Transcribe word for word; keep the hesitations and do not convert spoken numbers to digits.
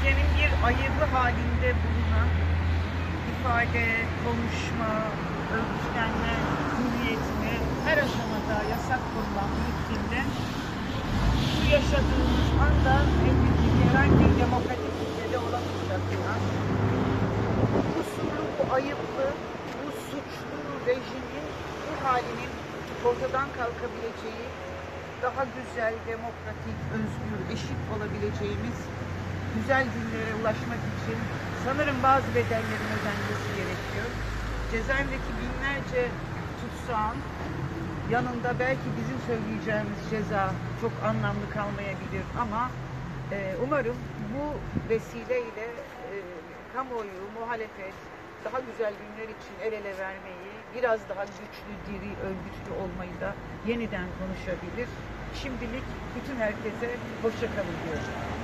Türkiye'nin bir ayırlı halinde bulunan ifade, konuşma, örgütlenme hürriyetine her aşamada yasak konulan bir ülkede bu yaşadığımız anda elbette herhangi bir demokratik ülkede olamayacak olan bu kusurlu, bu ayıplı, bu suçlu rejimin bu halinin ortadan kalkabileceği, daha güzel, demokratik, özgür, eşit olabileceğimiz güzel günlere ulaşmak için sanırım bazı bedellerin ödenmesi gerekiyor. Cezaevindeki binlerce tutsağın yanında belki bizim söyleyeceğimiz ceza çok anlamlı kalmayabilir ama e, umarım bu vesileyle e, kamuoyu, muhalefet daha güzel günler için el ele vermeyi, biraz daha güçlü, diri, örgütlü olmayı da yeniden konuşabilir. Şimdilik bütün herkese hoşça kalın diyorum.